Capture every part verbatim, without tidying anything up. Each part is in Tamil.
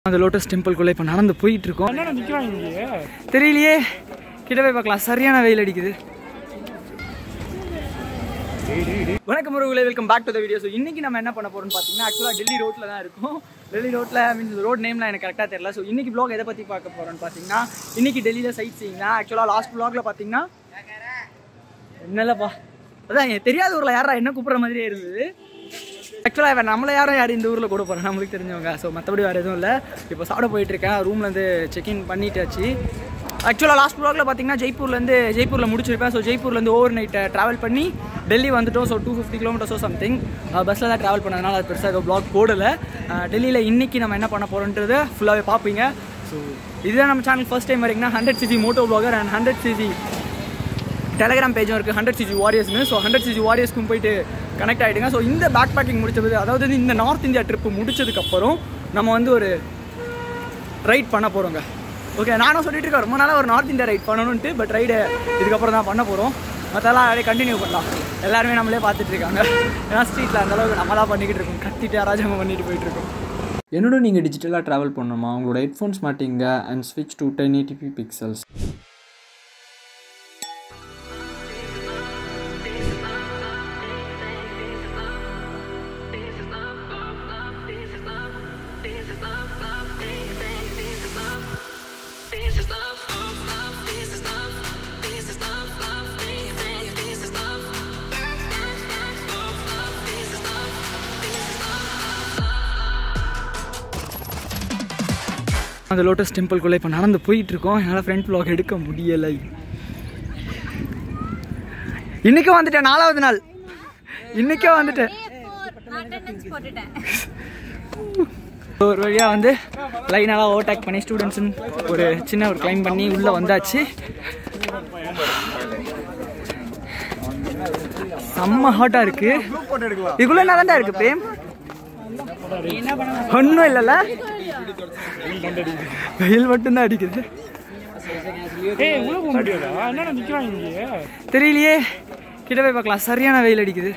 அந்த லோட்டஸ் டெம்பிள்குள்ளே இப்போ நடந்து போயிட்டு இருக்கோம். தெரியலையே, கிட்ட போய் பார்க்கலாம். சரியான வெயில் அடிக்குது. வணக்கம் உறவுகளே, welcome back to the video. So இன்றைக்கி நம்ம என்ன பண்ண போகிறோம்னு பார்த்தீங்கன்னா, ஆக்சுவலாக டெல்லி ரோட்டில் தான் இருக்கும். டெல்லி ரோட்டில் மீன்ஸ் ரோட் நேம்லாம் எனக்கு கரெக்டாக தெரியல. ஸோ இன்றைக்கி ப்ளாக் எதை பற்றி பார்க்க போகிறோன்னு பார்த்தீங்கன்னா, இன்றைக்கி டெல்லியில் சைட் சீயிங் தான். ஆக்சுவலாக லாஸ்ட் ப்ளாகில் பார்த்தீங்கன்னா என்னல்லப்பா அதான் தெரியாத ஊரில் யாரா என்ன கூப்பிட்ற மாதிரியே இருந்தது. ஆக்சுவலாக இப்போ நம்மளை யாரும் யாரும் இந்த ஊரில் கூட போகிறோம், நம்மளுக்கு தெரிஞ்சவங்க. ஸோ மற்றபடி வேறு எதுவும் இல்லை. இப்போ சாப்பிட போயிட்டுருக்கேன். ரூம்லேருந்து செக்இன் பண்ணிட்டாச்சு. ஆக்சுவலாக லாஸ்ட் ப்ளாகில் பார்த்தீங்கன்னா ஜெய்ப்பூர்லேருந்து ஜெய்ப்பூரில் முடிச்சிருப்பேன். ஸோ ஜெய்ப்பூர்லேருந்து ஓவர் நைட்டை ட்ராவல் பண்ணி டெல்லி வந்துட்டோம். ஸோ டூ ஃபிஃப்டி கிலோமீட்டர்ஸோ சம்திங் பஸ்ஸில் தான் ட்ராவல் பண்ணதுனால அது பெருசாக ஏதோ ப்ளாக் போடலை. டெல்லியில் இன்றைக்கி நம்ம என்ன பண்ண போகிறோன்றது ஃபுல்லாகவே பார்ப்பீங்க. ஸோ இதுதான் நம்ம சேனல் ஃபர்ஸ்ட் டைம் வரீங்கன்னா hundred CC moto vlogger and hundred CC telegram பேஜும் இருக்குது, ஹண்ட்ரட் சிசி வாரியர்ஸ்னு. ஸோ ஹண்ட்ரட் சிசி வாரியர்ஸ்க்கும் போயிட்டு கனெக்ட் ஆகிடுங்க. ஸோ இந்த பேக் பேக்கிங் முடிச்சது, அதாவது இந்த நார்த் இந்தியா ட்ரிப்பு முடிச்சதுக்கப்புறம் நம்ம வந்து ஒரு ரைட் பண்ண போகிறோங்க. ஓகே, நானும் சொல்லிட்டு இருக்கேன் ரொம்ப நாளாக ஒரு நார்த் இந்தியா ரைட் பண்ணணுன்ட்டு. பட் ரைடு இதுக்கப்புறம் தான் பண்ண போகிறோம். மற்றெல்லாம் அப்படியே கண்டினியூ பண்ணலாம். எல்லாருமே நம்மளே பார்த்துட்டு இருக்காங்க. ஏன்னா ஸ்ட்ரீட்டில் அந்தளவுக்கு நம்ம தான் பண்ணிக்கிட்டு இருக்கோம், கத்திட்டு யாராச்சும் பண்ணிட்டு போயிட்டுருக்கோம். என்னோட நீங்கள் டிஜிட்டலாக ட்ராவல் பண்ணணுமா, உங்களோட ஹெட்ஃபோன்ஸ் மாட்டிங்க அண்ட் ஸ்விட்ச் to ten eighty P pixels. அந்த லோட்டஸ் டெம்பிள்குள்ளே இப்போ நடந்து போயிட்டுருக்கோம். என்னால் ஃப்ரண்ட் வ்ளாக் எடுக்க முடியலை. இன்றைக்கும் வந்துட்டேன், நாலாவது நாள். இன்றைக்கே வந்துட்டேன். ஒரு வழியாக வந்து லைனாக ஓவர்டேக் பண்ணி ஸ்டூடெண்ட்ஸுன்னு ஒரு சின்ன ஒரு கிளைம் பண்ணி உள்ளே வந்தாச்சு. செம்ம ஹாட்டாக இருக்குது. இதுக்குள்ளே என்ன தாண்டா இருக்குது பிரேம்? ஒன்றும் இல்லைல்ல, வெயில் மட்டும்தான் அடிக்குது. தெரியலையே, கிட்ட போய் பார்க்கலாம். சரியான வெயில் அடிக்குது.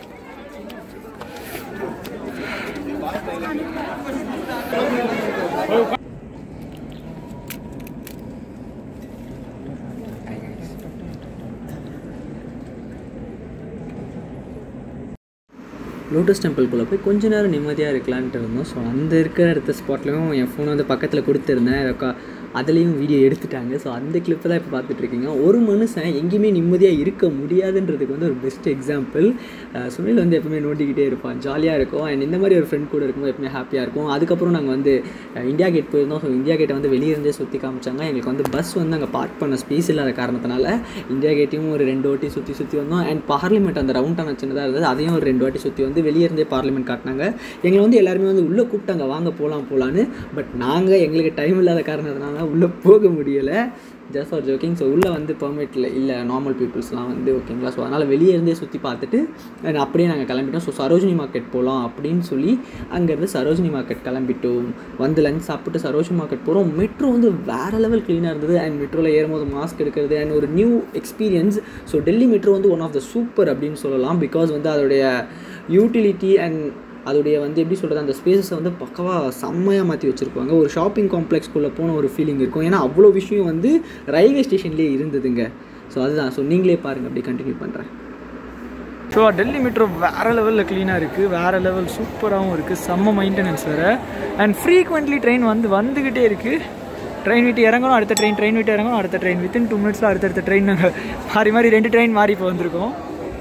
லோட்டஸ் டெம்பிள்குள்ளே போய் கொஞ்ச நேரம் நிம்மதியாக இருக்கலான்ட்டு இருந்தோம். ஸோ அந்த இருக்கிற இடத்த ஸ்பாட்லேயும் என் ஃபோனை வந்து பக்கத்தில் கொடுத்துருந்தேன். அதுலேயும் வீடியோ எடுத்துட்டாங்க. ஸோ அந்த கிளிப்பை தான் இப்போ பார்த்துட்ருக்கீங்க. ஒரு மனுஷன் எங்கேயுமே நிம்மதியாக இருக்க முடியாதுன்றதுக்கு வந்து ஒரு பெஸ்ட் எக்ஸாம்பிள். சுனில் வந்து எப்பவுமே நோண்டிக்கிட்டே இருப்பான், ஜாலியாக இருக்கும். அண்ட் இந்த மாதிரி ஒரு ஃப்ரெண்ட் கூட இருக்கும்போது எப்பவுமே ஹாப்பியாக இருக்கும். அதுக்கப்புறம் நாங்கள் வந்து இந்தியா கேட் போயிருந்தோம். ஸோ இந்தியா கேட்டை வந்து வெளியே இருந்தே சுற்றி காமிச்சாங்க. எங்களுக்கு வந்து பஸ் வந்து அங்கே பார்க் பண்ண ஸ்பேஸ் இல்லாத காரணத்தினால இந்தியா கேட்டையும் ஒரு ரெண்டு வாட்டி சுற்றி சுற்றி வந்தோம். அண்ட் பார்லிமெண்ட் அந்த ரவுண்டான சின்னதாக இருந்தது, அதையும் ஒரு ரெண்டு வாட்டி சுற்றி வந்து வெளியே இருந்தே பார்லிமெண்ட் காட்டினாங்க. எங்களை வந்து எல்லாருமே வந்து உள்ளே கூப்பிட்டாங்க, வாங்க போகலாம் போகலான்னு. பட் நாங்கள் எங்களுக்கு டைம் இல்லாத காரணத்தினால உள்ளே போக முடியலை. Just for jogging. ஸோ உள்ளே வந்து பெர்மிட்டில் இல்லை, நார்மல் பீப்புள்ஸ்லாம் வந்து ஓகேங்களா. ஸோ அதனால் வெளியே இருந்தே சுற்றி பார்த்துட்டு அப்படியே நாங்கள் கிளம்பிட்டோம். ஸோ சரோஜினி மார்க்கெட் போகலாம் அப்படின்னு சொல்லி அங்கேருந்து சரோஜினி மார்க்கெட் கிளம்பிட்டோம். வந்து லஞ்ச் சாப்பிட்டு சரோஜினி மார்க்கெட் போகிறோம். மெட்ரோ வந்து வேறு லெவல் க்ளீனாக இருந்தது. அண்ட் மெட்ரோவில் ஏறும்போது மாஸ்க் எடுக்கிறது அண்ட் ஒரு new experience. So Delhi metro வந்து ஒன் ஆஃப் த சூப்பர் அப்படின்னு சொல்லலாம். பிகாஸ் வந்து அதோடைய யூட்டிலிட்டி அண்ட் அதோடைய வந்து எப்படி சொல்கிறது, அந்த ஸ்பேஸஸை வந்து பக்கவாக செம்மையாக மாற்றி வச்சுருப்பாங்க. ஒரு ஷாப்பிங் காம்ப்ளெக்ஸ்குள்ளே போன ஒரு ஃபீலிங் இருக்கும். ஏன்னா அவ்வளோ விஷயம் வந்து ரயில்வே ஸ்டேஷன்லேயே இருந்ததுங்க. ஸோ அதுதான். ஸோ நீங்களே பாருங்கள், அப்படி கண்டினியூ பண்ணுறேன். ஸோ டெல்லி மெட்ரோ வேறு லெவலில் க்ளீனாக இருக்குது, வேறு லெவல் சூப்பராகவும் இருக்குது, செம்ம மெயின்டெனன்ஸ் வேறு. அண்ட் ஃப்ரீக்வெண்ட்லி ட்ரெயின் வந்து வந்துக்கிட்டே இருக்குது. ட்ரெயின் விட்டு இறங்கணும், அடுத்த ட்ரெயின், ட்ரெயின் விட்டு இறங்கணும், அடுத்த ட்ரெயின். வித்தின் டூ மினிட்ஸில் அடுத்தடுத்த ட்ரெயின் நாங்கள் மாறி மாறி ரெண்டு ட்ரெயின் மாறி இப்போ வந்திருக்கோம்.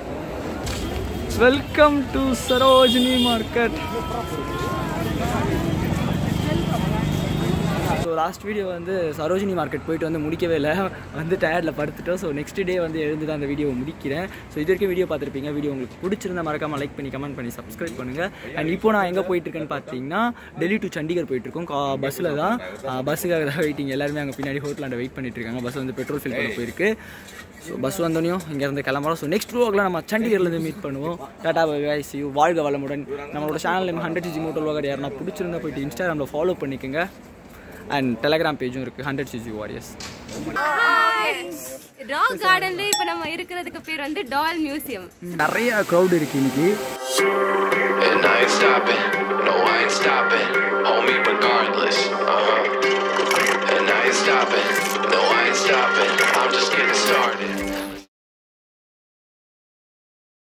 Welcome to Sarojini market. So last video வந்து சரோஜினி மார்க்கெட் போயிட்டு வந்து முடிக்கவே இல்லை, வந்து டயர்டில் படுத்துட்டோம். ஸோ நெக்ஸ்ட் டே வந்து எழுந்து தான் அந்த வீடியோவை முடிக்கிறேன். ஸோ இது வரைக்கும் வீடியோ பார்த்துருப்பீங்க. வீடியோ உங்களுக்கு பிடிச்சிருந்தா மறக்காமல் லைக் பண்ணி கமெண்ட் பண்ணி சப்ஸ்கிரைப் பண்ணுங்கள். அண்ட் இப்போ நான் எங்கே போயிட்டுருக்கேன்னு பார்த்தீங்கன்னா டெல்லி டு சண்டிகர் போயிட்டுருக்கோம். கா பஸ்ஸில் தான், பஸ்ஸுக்காக தான் வெயிட்டிங். எல்லாருமே அங்கே பின்னாடி ஹோட்டலாண்ட வெயிட் பண்ணிட்டு இருக்காங்க. பஸ் வந்து பெட்ரோல் ஃபில் பண்ண போயிருக்கு. ஸோ பஸ் வந்தோடனையும் இங்கேருந்து கிளம்புறோம். ஸோ நெக்ஸ்ட் வ்ளாகில் நம்ம சண்டிகர்லேருந்து மீட் பண்ணுவோம். Tata bye bye, see you. வாழ்க வளமுடன். நம்மளோட channel name hundred CC motovlogger. யாருன்னா பிடிச்சிருந்தா போயிட்டு இன்ஸ்டாகிராமில் ஃபாலோ பண்ணிக்கோங்க. அண்ட் டெலகிராம் பேஜும் இருக்குது, ஹண்ட்ரட் சிசி வாரியர்ஸ். ராக் கார்டன்ல இப்ப நம்ம இருக்கிறதுக்கு பேர் வந்து டால் மியூசியம். நிறைய க்ரௌட் இருக்கு இன்னைக்கு. No, I ain't stopping. Hold me regardless. Uh-huh. And I ain't stopping. No, I ain't stopping. I'm just getting started.